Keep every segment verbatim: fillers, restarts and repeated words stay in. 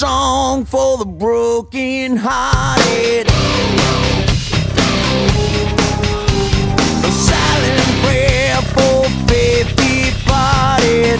song for the broken hearted, a silent prayer for faith departed.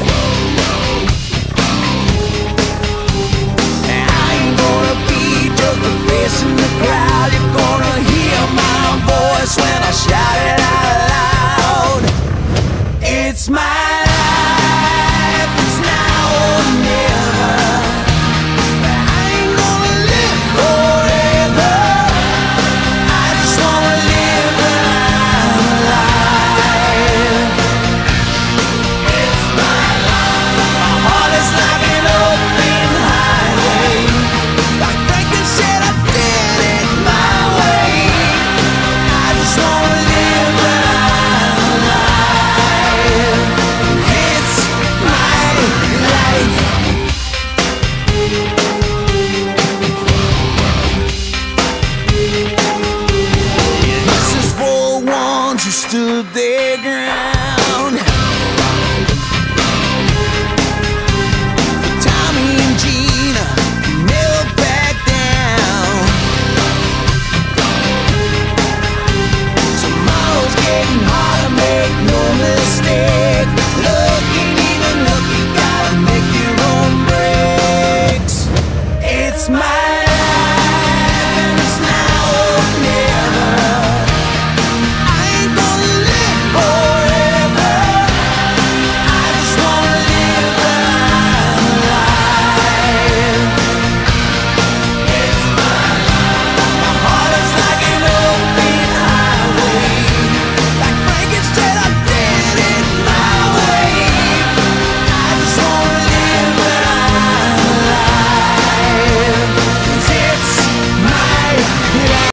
And I ain't gonna be just a face in the crowd. You're gonna hear my voice when I shout it out loud. It's my life, it's now or never. I ain't gonna live forever. I just wanna live when I'm alive. It's my life. My heart is like an open highway. Like Franklin said, I did it my way. I just wanna live when I'm alive. It's my life. This is for the ones who stood their ground.